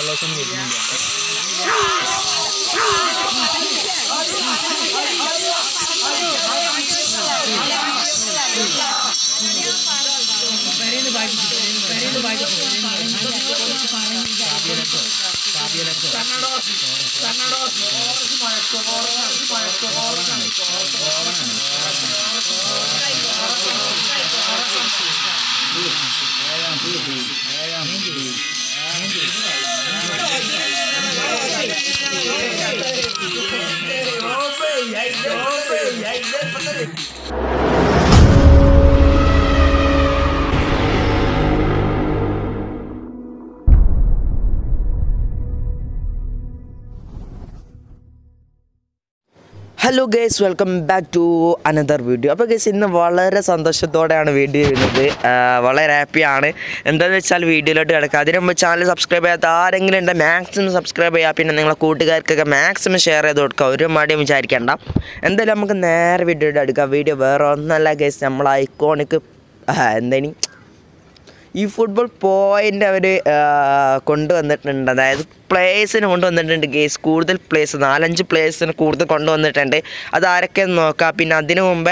Hello guys, welcome back to another video. അപ്പോൾ guys ഇന്ന് വളരെ സന്തോഷത്തോടെയാണ് വീഡിയോ ചെയ്യുന്നത്. വളരെ ഹാപ്പിയാണ്. എന്താണെന്ന് വെച്ചാൽ വീഡിയോയിലോട്ട് കിടക്കുക. അതിന് മുമ്പ് ചാനൽ സബ്സ്ക്രൈബ് ചെയ്യാത്ത ആരെങ്കിലും ഉണ്ട് മാക്സിമം സബ്സ്ക്രൈബ് ചെയ്യുക. പിന്നെ നിങ്ങളെ കൂട്ടുകാർക്കൊക്കെ മാക്സിമം ഷെയർ ചെയ്ത് കൊടുക്കുക. ഒരു മടിയും വിചാരിക്കേണ്ട. എന്തായാലും നമുക്ക് നേരെ വീഡിയോയിട്ട് എടുക്കാം. വീഡിയോ വേറെ ഒന്നല്ല ഗൈസ്, നമ്മൾ ഐക്കോണിക് എന്തെങ്കിലും ഈ ഫുട്ബോൾ പോയിൻ്റ് അവർ കൊണ്ടുവന്നിട്ടുണ്ട്. അതായത് പ്ലേയേഴ്സിന് കൊണ്ടുവന്നിട്ടുണ്ട് ഗെയ്സ്. കൂടുതൽ പ്ലേയേഴ്സ് 4-5 പ്ലേയേഴ്സിന് കൂടുതൽ കൊണ്ടുവന്നിട്ടുണ്ട്. അതാരൊക്കെയെന്ന് നോക്കാം. പിന്നെ അതിനു മുമ്പേ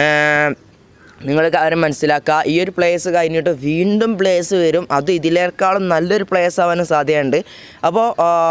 നിങ്ങൾ കാര്യം മനസ്സിലാക്കുക, ഈ ഒരു പ്ലേയേഴ്സ് കഴിഞ്ഞിട്ട് വീണ്ടും പ്ലേയേഴ്സ് വരും. അത് ഇതിലേക്കാളും നല്ലൊരു പ്ലേയേഴ്സ് ആവാനും സാധ്യതയുണ്ട്. അപ്പോൾ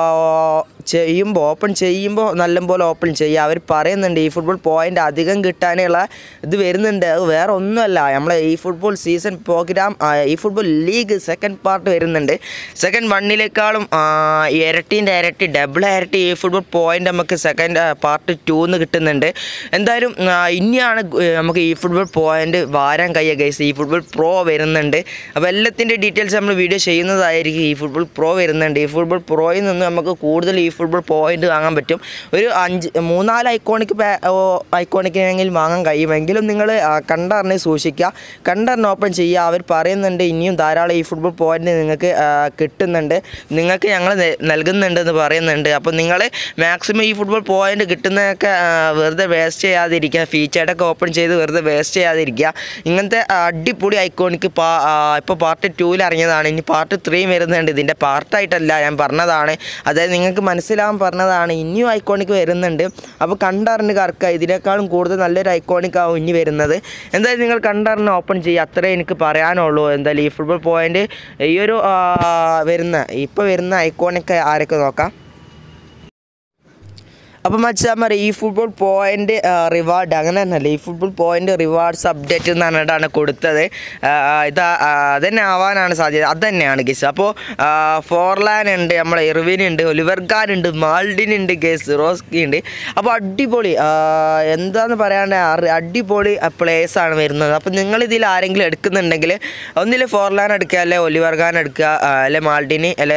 ഓപ്പൺ ചെയ്യുമ്പോൾ നല്ലപോലെ ഓപ്പൺ ചെയ്യുക. അവർ പറയുന്നുണ്ട് ഈ ഫുട്ബോൾ പോയിൻ്റ് അധികം കിട്ടാനുള്ള ഇത് വരുന്നുണ്ട്. അത് വേറെ ഒന്നുമല്ല, നമ്മളെ ഈ ഫുട്ബോൾ സീസൺ പ്രോഗ്രാം ഈ ഫുട്ബോൾ ലീഗ് സെക്കൻഡ് പാർട്ട് വരുന്നുണ്ട്. സെക്കൻഡ് 1-ലേക്കാളും ഇരട്ടി ഡബിൾ ഇരട്ടി ഈ ഫുട്ബോൾ പോയിൻ്റ് നമുക്ക് സെക്കൻഡ് പാർട്ട് 2 കിട്ടുന്നുണ്ട്. എന്തായാലും ഇനിയാണ് നമുക്ക് ഈ ഫുട്ബോൾ പോയിൻ്റ് വാരാൻ കഴിയുക ഗൈസ്. ഈ ഫുട്ബോൾ പ്രോ വരുന്നുണ്ട്. അപ്പോൾ എല്ലാത്തിൻ്റെ ഡീറ്റെയിൽസ് നമ്മൾ വീഡിയോ ചെയ്യുന്നതായിരിക്കും. ഈ ഫുട്ബോൾ പ്രോ വരുന്നുണ്ട്. ഈ ഫുട്ബോൾ പ്രോയിൽ നിന്ന് നമുക്ക് കൂടുതൽ ഈ ഫുട്ബോൾ പോയിൻ്റ് വാങ്ങാൻ പറ്റും. ഒരു 3-4 ഐക്കോണിക്കിനെങ്കിൽ വാങ്ങാൻ കഴിയുമെങ്കിലും നിങ്ങൾ കണ്ടറിഞ്ഞ് സൂക്ഷിക്കുക, കണ്ടറിഞ്ഞ് ഓപ്പൺ ചെയ്യുക. അവർ പറയുന്നുണ്ട് ഇനിയും ധാരാളം ഈ ഫുട്ബോൾ പോയിൻ്റ് നിങ്ങൾക്ക് കിട്ടുന്നുണ്ട്, നിങ്ങൾക്ക് ഞങ്ങൾ നൽകുന്നുണ്ടെന്ന് പറയുന്നുണ്ട്. അപ്പോൾ നിങ്ങൾ മാക്സിമം ഈ ഫുട്ബോൾ പോയിൻ്റ് കിട്ടുന്നതൊക്കെ വെറുതെ വേസ്റ്റ് ചെയ്യാതിരിക്കുക. ഫീച്ചേർഡൊക്കെ ഓപ്പൺ ചെയ്ത് വെറുതെ വേസ്റ്റ് ചെയ്യാതിരിക്കുക. ഇങ്ങനത്തെ അടിപൊളി ഐക്കോണിക്ക് ഇപ്പോൾ പാർട്ട് 2 ഇറങ്ങിയതാണ്. ഇനി പാർട്ട് 3 വരുന്നുണ്ട്. ഇതിൻ്റെ പാർട്ടായിട്ടല്ല, ഞാൻ പറഞ്ഞതാണ്. അതായത് നിങ്ങൾക്ക് മനസ്സിലാവാൻ പറഞ്ഞതാണ്. ഇനിയും ഐക്കോണിക്ക് വരുന്നുണ്ട്. അപ്പോൾ കണ്ടറിഞ്ഞ് കറക്കുക. ഇതിനേക്കാളും കൂടുതൽ നല്ലൊരു ഐക്കോണിക്കാവും ഇനി വരുന്നത്. എന്തായാലും നിങ്ങൾ കണ്ടറിഞ്ഞ് ഓപ്പൺ ചെയ്യുക. അത്രേ എനിക്ക് പറയാനുള്ളൂ. എന്തായാലും ഈ ഫുട്ബോൾ പോയിൻ്റ് ഈ ഒരു ഇപ്പോൾ വരുന്ന ഐക്കോണിക്ക് ആരൊക്കെ നോക്കാം. അപ്പോൾ മച്ചാമാരെ, ഈ ഫുട്ബോൾ പോയിൻ്റ് റിവാർഡ് അങ്ങനെ തന്നെയല്ല, ഈ ഫുട്ബോൾ പോയിൻ്റ് റിവാർഡ്സ് അപ്ഡേറ്റ് എന്ന് പറഞ്ഞിട്ടാണ് കൊടുത്തത്. അതന്നെ ആവാനാണ് സാധ്യത. അത് തന്നെയാണ് ഗേസ്. അപ്പോൾ ഫോർലാൻ ഉണ്ട്, നമ്മളെ ഇർവിൻ ഉണ്ട്, ഒലിവർ ഖാൻ ഉണ്ട്, മാൾഡിൻ ഉണ്ട്, ഗേസ് റോസ്കി ഉണ്ട്. അപ്പോൾ അടിപൊളി എന്താണെന്ന് പറയാണ്ട് അടിപൊളി പ്ലേയേഴ്സാണ് വരുന്നത്. അപ്പോൾ നിങ്ങളിതിൽ ആരെങ്കിലും എടുക്കുന്നുണ്ടെങ്കിൽ ഒന്നിൽ ഫോർലാൻ എടുക്കുക, അല്ലെ ഒലിവർ ഖാൻ എടുക്കുക, അല്ലെ മാൾഡിന്, അല്ലെ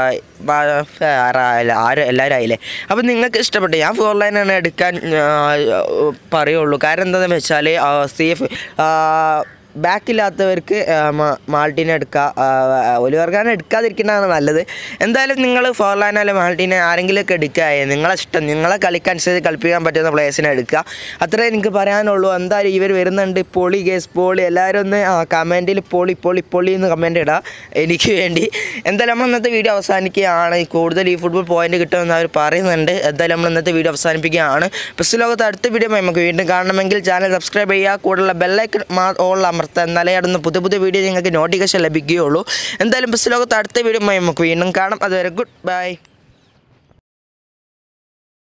എല്ലാവരും ആയില്ലേ. അപ്പോൾ നിങ്ങൾക്ക് ഇഷ്ടപ്പെട്ടു. ഞാൻ ഫോർലൈനാണ് എടുക്കാൻ പറയുള്ളൂ. കാരണം എന്താണെന്ന് വെച്ചാൽ സേഫ് ബാക്കില്ലാത്തവർക്ക് മാൾട്ടിനെ എടുക്കുക, ഒലിവർ ഖാൻ എടുക്കാതിരിക്കുന്നതാണ് നല്ലത്. എന്തായാലും നിങ്ങൾ ഫോർലാനോ മാൾട്ടിനെ ആരെങ്കിലുമൊക്കെ എടുക്കുക. നിങ്ങളെ ഇഷ്ടം, നിങ്ങളെ കളിക്കനുസരിച്ച് കളിപ്പിക്കാൻ പറ്റുന്ന പ്ലേയേഴ്സിനെ എടുക്കുക. അത്രേ എനിക്ക് പറയാനുള്ളൂ. എന്തായാലും ഇവർ വരുന്നുണ്ട്. പൊളി ഗേസ്, പൊളി. എല്ലാവരും ഒന്ന് കമൻറ്റിൽ പൊളി എന്ന് കമൻറ്റ് ഇടുക എനിക്ക് വേണ്ടി. എന്തായാലും നമ്മൾ ഇന്നത്തെ വീഡിയോ അവസാനിക്കുകയാണ്. കൂടുതൽ ഈ ഫുട്ബോൾ പോയിൻ്റ് കിട്ടുമെന്ന് അവർ പറയുന്നുണ്ട്. എന്തായാലും നമ്മൾ ഇന്നത്തെ വീഡിയോ അവസാനിപ്പിക്കുകയാണ്. പ്രസ് ലോകത്ത് അടുത്ത വീഡിയോ നമുക്ക് വീണ്ടും കാണണമെങ്കിൽ ചാനൽ സബ്സ്ക്രൈബ് ചെയ്യുക, കൂടുതലുള്ള ബെല്ലൈക്കൺ ഓൾ എന്നാലേ അടുന്ന പുതിയ വീഡിയോ നിങ്ങൾക്ക് നോട്ടിഫിക്കേഷൻ ലഭിക്കുകയുള്ളൂ. എന്തായാലും പ്രസ് ലോകത്ത് അടുത്ത വീഡിയോ നമുക്ക് വീണ്ടും കാണാം. അതുവരെ ഗുഡ് ബൈ.